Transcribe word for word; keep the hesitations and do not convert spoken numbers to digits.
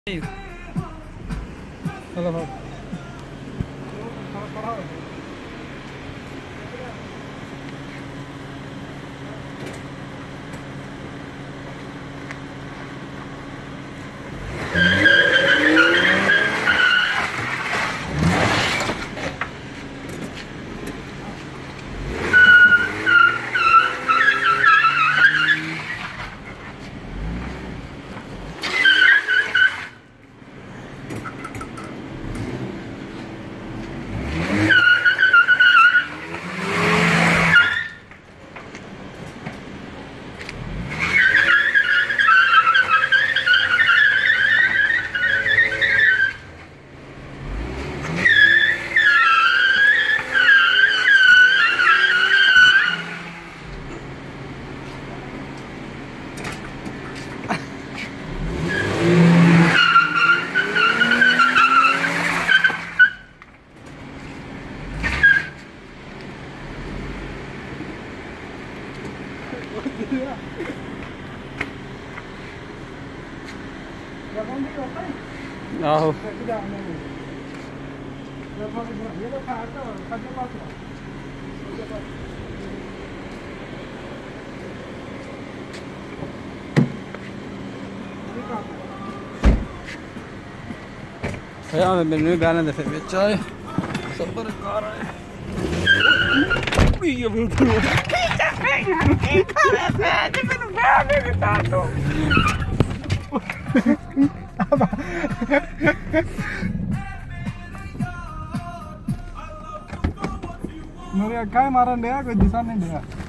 चलो भाई आहो यार मैंने गाने दे फिर चाय सबर कर रहा है ये बिल्कुल मेरे अक्का मारन दिया कोई दिशा नहीं दिया।